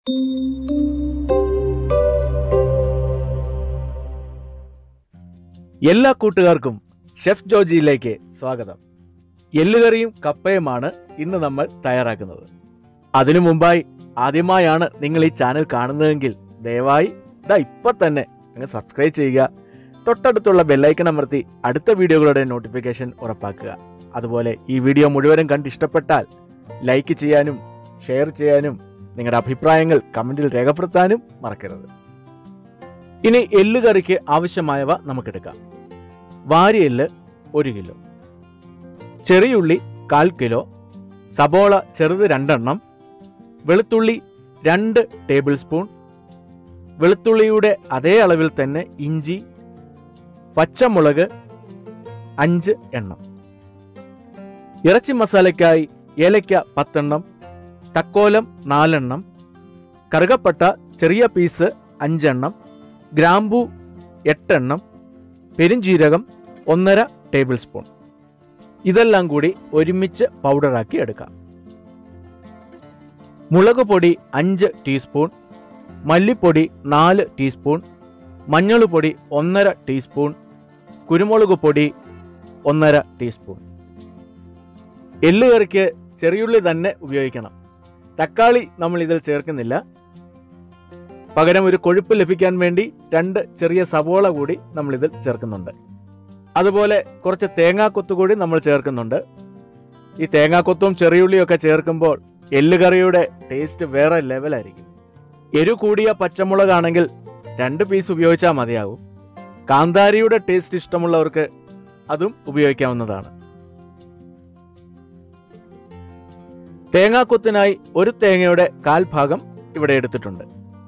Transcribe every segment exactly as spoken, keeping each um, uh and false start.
എല്ലാ കൂട്ടുകാർക്കും ഷെഫ് ജോജിയിലേക്ക് സ്വാഗതം. എല്ലുകറിയും കപ്പയുമാണ് ഇന്ന് നമ്മൾ തയ്യാറാക്കുന്നത്. അതിനു മുമ്പായി ആദ്യമായാണ് നിങ്ങൾ ഈ ചാനൽ കാണുന്നതെങ്കിൽ ദയവായി ഇതാ ഇപ്പം തന്നെ അങ്ങ് സബ്സ്ക്രൈബ് ചെയ്യുക. തൊട്ടടുത്തുള്ള ബെല്ലൈക്കൺ അമർത്തി അടുത്ത വീഡിയോകളുടെ നോട്ടിഫിക്കേഷൻ ഉറപ്പാക്കുക. അതുപോലെ ഈ വീഡിയോ മുഴുവനും കണ്ട് ഇഷ്ടപ്പെട്ടാൽ ലൈക്ക് ചെയ്യാനും ഷെയർ ചെയ്യാനും നിങ്ങളുടെ അഭിപ്രായങ്ങൾ കമൻറ്റിൽ രേഖപ്പെടുത്താനും മറക്കരുത്. ഇനി എല്ലുകറിക്ക് ആവശ്യമായവ നമുക്കെടുക്കാം. വാരിയെല്ല് ഒരു കിലോ, ചെറിയുള്ളി കാൽ കിലോ, സബോള ചെറുത് രണ്ടെണ്ണം, വെളുത്തുള്ളി രണ്ട് ടേബിൾ സ്പൂൺ, വെളുത്തുള്ളിയുടെ അതേ അളവിൽ തന്നെ ഇഞ്ചി, പച്ചമുളക് അഞ്ച് എണ്ണം, ഇറച്ചി മസാലയ്ക്കായി ഏലയ്ക്ക പത്തെണ്ണം, തക്കോലം നാലെണ്ണം, കറുകപ്പട്ട ചെറിയ പീസ് അഞ്ചെണ്ണം, ഗ്രാമ്പൂ എട്ടെണ്ണം, പെരുംജീരകം ഒന്നര ടേബിൾ സ്പൂൺ. ഇതെല്ലാം കൂടി ഒരുമിച്ച് പൗഡറാക്കി എടുക്കാം. മുളക് പൊടി അഞ്ച് ടീസ്പൂൺ, മല്ലിപ്പൊടി നാല് ടീസ്പൂൺ, മഞ്ഞൾ പൊടി ഒന്നര ടീസ്പൂൺ, കുരുമുളക് പൊടി ഒന്നര ടീസ്പൂൺ. എല്ലുകറിക്ക് ചെറിയുള്ളി തന്നെ ഉപയോഗിക്കണം. തക്കാളി നമ്മൾ ഇതിൽ ചേർക്കുന്നില്ല. പകരം ഒരു കൊഴുപ്പ് ലഭിക്കാൻ വേണ്ടി രണ്ട് ചെറിയ സവോള കൂടി നമ്മൾ ഇതിൽ ചേർക്കുന്നുണ്ട്. അതുപോലെ കുറച്ച് തേങ്ങാക്കൊത്ത് കൂടി നമ്മൾ ചേർക്കുന്നുണ്ട്. ഈ തേങ്ങാക്കൊത്തും ചെറിയുള്ളിയും ഒക്കെ ചേർക്കുമ്പോൾ എല്ലുകറിയുടെ ടേസ്റ്റ് വേറെ ലെവലായിരിക്കും. എരു കൂടിയ പച്ചമുളകാണെങ്കിൽ രണ്ട് പീസ് ഉപയോഗിച്ചാൽ മതിയാകും. കാന്താരിയുടെ ടേസ്റ്റ് ഇഷ്ടമുള്ളവർക്ക് അതും ഉപയോഗിക്കാവുന്നതാണ്. തേങ്ങാക്കൊത്തിനായി ഒരു തേങ്ങയുടെ കാൽ ഭാഗം ഇവിടെ എടുത്തിട്ടുണ്ട്.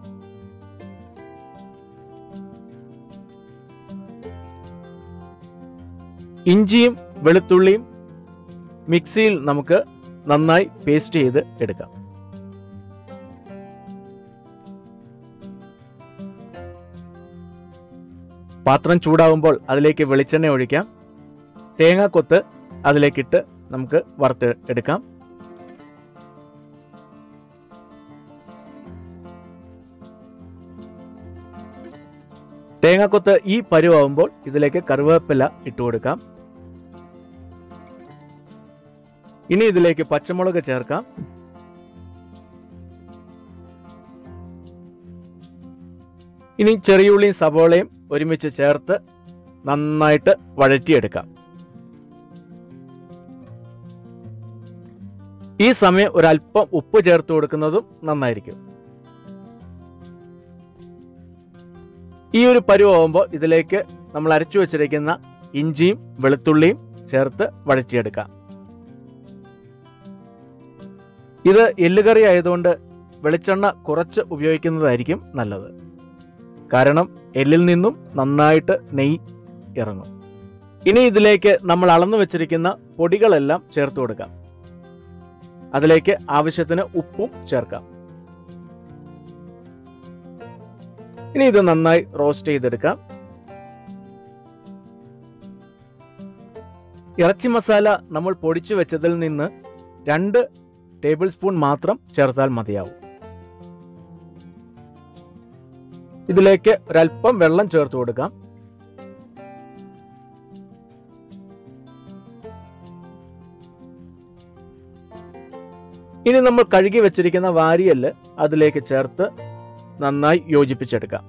ഇഞ്ചിയും വെളുത്തുള്ളിയും മിക്സിയിൽ നമുക്ക് നന്നായി പേസ്റ്റ് ചെയ്ത് എടുക്കാം. പാത്രം ചൂടാവുമ്പോൾ അതിലേക്ക് വെളിച്ചെണ്ണ ഒഴിക്കാം. തേങ്ങാക്കൊത്ത് അതിലേക്കിട്ട് നമുക്ക് വറുത്ത് എടുക്കാം. തേങ്ങാക്കൊത്ത് ഈ പരുവാകുമ്പോൾ ഇതിലേക്ക് കറിവേപ്പില ഇട്ട് കൊടുക്കാം. ഇനി ഇതിലേക്ക് പച്ചമുളക് ചേർക്കാം. ഇനി ചെറിയുള്ളിയും സവോളയും ഒരുമിച്ച് ചേർത്ത് നന്നായിട്ട് വഴറ്റിയെടുക്കാം. ഈ സമയം ഒരല്പം ഉപ്പ് ചേർത്ത് കൊടുക്കുന്നതും നന്നായിരിക്കും. ഈ ഒരു പരുവാകുമ്പോൾ ഇതിലേക്ക് നമ്മൾ അരച്ചു വച്ചിരിക്കുന്ന ഇഞ്ചിയും വെളുത്തുള്ളിയും ചേർത്ത് വഴറ്റിയെടുക്കാം. ഇത് എല്ലുകറി ആയതുകൊണ്ട് വെളിച്ചെണ്ണ കുറച്ച് ഉപയോഗിക്കുന്നതായിരിക്കും നല്ലത്. കാരണം എല്ലിൽ നിന്നും നന്നായിട്ട് നെയ്യ് ഇറങ്ങും. ഇനി ഇതിലേക്ക് നമ്മൾ അളന്നു വെച്ചിരിക്കുന്ന പൊടികളെല്ലാം ചേർത്ത് കൊടുക്കാം. അതിലേക്ക് ആവശ്യത്തിന് ഉപ്പും ചേർക്കാം. ഇനി ഇത് നന്നായി റോസ്റ്റ് ചെയ്തെടുക്കാം. ഇറച്ചി മസാല നമ്മൾ പൊടിച്ചു വെച്ചതിൽ നിന്ന് രണ്ട് ടേബിൾ സ്പൂൺ മാത്രം ചേർത്താൽ മതിയാവും. ഇതിലേക്ക് ഒരല്പം വെള്ളം ചേർത്ത് കൊടുക്കാം. ഇനി നമ്മൾ കഴുകി വെച്ചിരിക്കുന്ന വാരിയെല്ല് അതിലേക്ക് ചേർത്ത് നന്നായി യോജിപ്പിച്ചെടുക്കാം.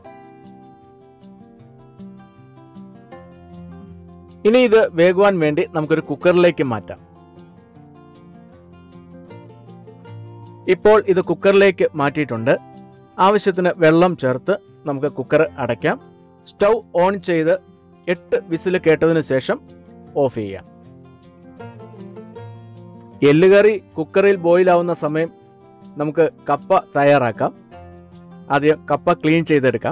ഇനി ഇത് വേകുവാൻ വേണ്ടി നമുക്കൊരു കുക്കറിലേക്ക് മാറ്റാം. ഇപ്പോൾ ഇത് കുക്കറിലേക്ക് മാറ്റിയിട്ടുണ്ട്. ആവശ്യത്തിന് വെള്ളം ചേർത്ത് നമുക്ക് കുക്കർ അടയ്ക്കാം. സ്റ്റൗ ഓൺ ചെയ്ത് എട്ട് വിസിൽ കേട്ടതിന് ശേഷം ഓഫ് ചെയ്യാം. എല്ലുകറി കുക്കറിൽ ബോയിൽ ആവുന്ന സമയം നമുക്ക് കപ്പ തയ്യാറാക്കാം. ആദ്യം കപ്പ ക്ലീൻ ചെയ്തെടുക്കാം.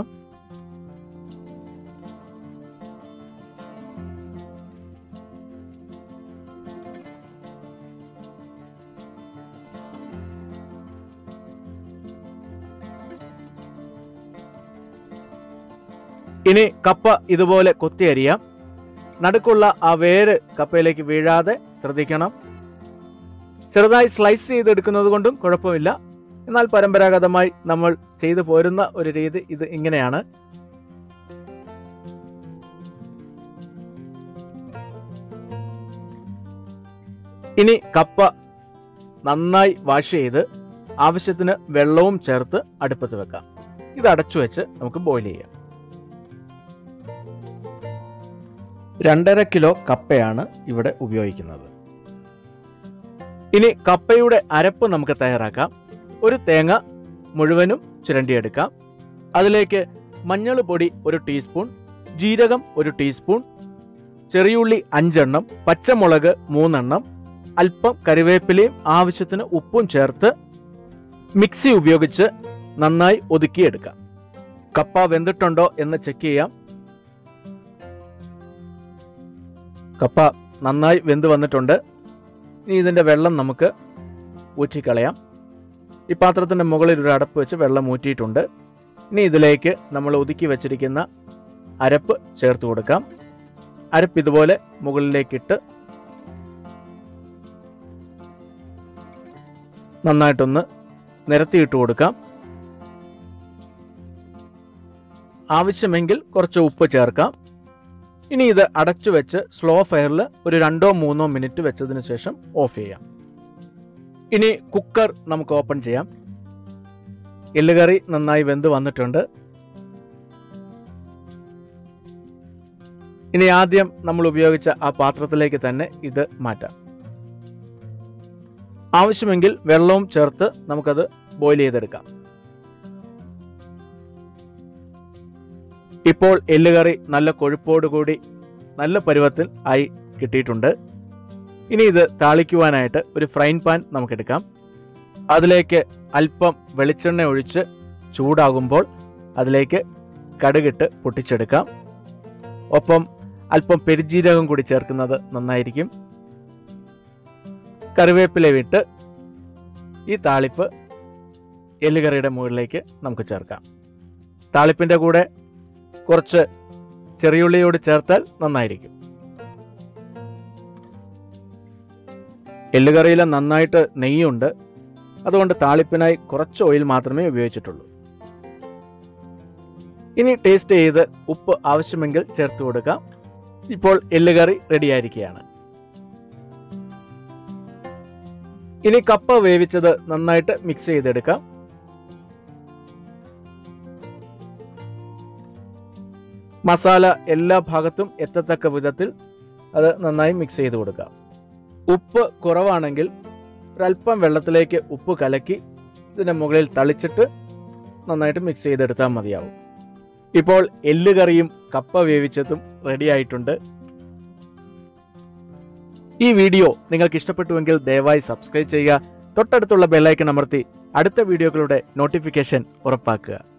ഇനി കപ്പ ഇതുപോലെ കൊത്തി അരിയാം. നടുക്കുള്ള ആ വേര് കപ്പയിലേക്ക് വീഴാതെ ശ്രദ്ധിക്കണം. ചെറുതായി സ്ലൈസ് ചെയ്തെടുക്കുന്നത് കൊണ്ടും കുഴപ്പമില്ല. എന്നാൽ പരമ്പരാഗതമായി നമ്മൾ ചെയ്തു പോരുന്ന ഒരു രീതി ഇത് ഇങ്ങനെയാണ്. ഇനി കപ്പ നന്നായി വാഷ് ചെയ്ത് ആവശ്യത്തിന് വെള്ളവും ചേർത്ത് അടുപ്പത്ത് വെക്കാം. ഇത് അടച്ചു വെച്ച് നമുക്ക് ബോയിൽ ചെയ്യാം. രണ്ടര കിലോ കപ്പയാണ് ഇവിടെ ഉപയോഗിക്കുന്നത്. ഇനി കപ്പയുടെ അരപ്പ് നമുക്ക് തയ്യാറാക്കാം. ഒരു തേങ്ങ മുഴുവനും ചുരണ്ടിയെടുക്കാം. അതിലേക്ക് മഞ്ഞൾ പൊടി ഒരു ടീസ്പൂൺ, ജീരകം ഒരു ടീസ്പൂൺ, ചെറിയുള്ളി അഞ്ചെണ്ണം, പച്ചമുളക് മൂന്നെണ്ണം, അല്പം കറിവേപ്പിലയും ആവശ്യത്തിന് ഉപ്പും ചേർത്ത് മിക്സി ഉപയോഗിച്ച് നന്നായി ഒതുക്കിയെടുക്കാം. കപ്പ വെന്തിട്ടുണ്ടോ എന്ന് ചെക്ക് ചെയ്യാം. കപ്പ നന്നായി വെന്ത് വന്നിട്ടുണ്ട്. ഇനി ഇതിൻ്റെ വെള്ളം നമുക്ക് ഊറ്റിക്കളയാം. ഈ പാത്രത്തിൻ്റെ മുകളിൽ ഒരു അടപ്പ് വെച്ച് വെള്ളം ഊറ്റിയിട്ടുണ്ട്. ഇനി ഇതിലേക്ക് നമ്മൾ ഒതുക്കി വെച്ചിരിക്കുന്ന അരപ്പ് ചേർത്ത് കൊടുക്കാം. അരപ്പ് ഇതുപോലെ മുകളിലേക്കിട്ട് നന്നായിട്ടൊന്ന് നിരത്തിയിട്ട് കൊടുക്കാം. ആവശ്യമെങ്കിൽ കുറച്ച് ഉപ്പ് ചേർക്കാം. ഇനി ഇത് അടച്ചു വെച്ച് സ്ലോ ഫയറിൽ ഒരു രണ്ടോ മൂന്നോ മിനിറ്റ് വെച്ചതിന് ശേഷം ഓഫ് ചെയ്യാം. ഇനി കുക്കർ നമുക്ക് ഓപ്പൺ ചെയ്യാം. എല്ലുകറി നന്നായി വെന്ത് വന്നിട്ടുണ്ട്. ഇനി ആദ്യം നമ്മൾ ഉപയോഗിച്ച ആ പാത്രത്തിലേക്ക് തന്നെ ഇത് മാറ്റാം. ആവശ്യമെങ്കിൽ വെള്ളവും ചേർത്ത് നമുക്കത് ബോയിൽ ചെയ്തെടുക്കാം. ഇപ്പോൾ എല്ലുകറി നല്ല കൊഴുപ്പോടുകൂടി നല്ല പരുവത്തിൽ ആയി കിട്ടിയിട്ടുണ്ട്. ഇനി ഇത് താളിക്കുവാനായിട്ട് ഒരു ഫ്രൈൻ പാൻ നമുക്കെടുക്കാം. അതിലേക്ക് അല്പം വെളിച്ചെണ്ണ ഒഴിച്ച് ചൂടാകുമ്പോൾ അതിലേക്ക് കടുകിട്ട് പൊട്ടിച്ചെടുക്കാം. ഒപ്പം അല്പം പെരുംജീരകം കൂടി ചേർക്കുന്നത് നന്നായിരിക്കും. കറിവേപ്പില വിട്ട് ഈ താളിപ്പ് എല്ലുകറിയുടെ മുകളിലേക്ക് നമുക്ക് ചേർക്കാം. താളിപ്പിൻ്റെ കൂടെ കുറച്ച് ചെറിയുള്ളിയോട് ചേർത്താൽ നന്നായിരിക്കും. എല്ലുകറിയിൽ നന്നായിട്ട് നെയ്യുണ്ട്. അതുകൊണ്ട് താളിപ്പിനായി കുറച്ച് ഓയിൽ മാത്രമേ ഉപയോഗിച്ചിട്ടുള്ളൂ. ഇനി ടേസ്റ്റ് ചെയ്ത് ഉപ്പ് ആവശ്യമെങ്കിൽ ചേർത്ത് കൊടുക്കാം. ഇപ്പോൾ എല്ലുകറി റെഡിയായിരിക്കുകയാണ്. ഇനി കപ്പ വേവിച്ചത് നന്നായിട്ട് മിക്സ് ചെയ്തെടുക്കാം. മസാല എല്ലാ ഭാഗത്തും എത്തത്തക്ക വിധത്തിൽ അത് നന്നായി മിക്സ് ചെയ്ത് കൊടുക്കാം. ഉപ്പ് കുറവാണെങ്കിൽ ഒരല്പം വെള്ളത്തിലേക്ക് ഉപ്പ് കലക്കി ഇതിൻ്റെ മുകളിൽ തളിച്ചിട്ട് നന്നായിട്ട് മിക്സ് ചെയ്തെടുത്താൽ മതിയാവും. ഇപ്പോൾ എല്ലുകറിയും കപ്പ വേവിച്ചതും റെഡി ആയിട്ടുണ്ട്. ഈ വീഡിയോ നിങ്ങൾക്ക് ഇഷ്ടപ്പെട്ടുവെങ്കിൽ ദയവായി സബ്സ്ക്രൈബ് ചെയ്യുക. തൊട്ടടുത്തുള്ള ബെല്ലൈക്കൺ അമർത്തി അടുത്ത വീഡിയോകളുടെ നോട്ടിഫിക്കേഷൻ ഉറപ്പാക്കുക.